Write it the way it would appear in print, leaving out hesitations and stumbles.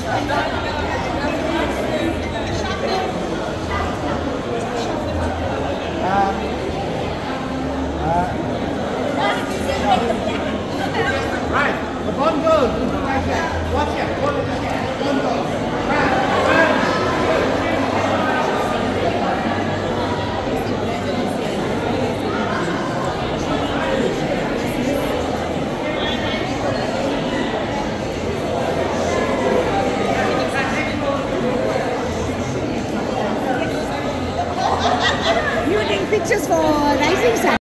Right, the bottom goes. Watch it. Bottom goes. You take pictures for rising sun.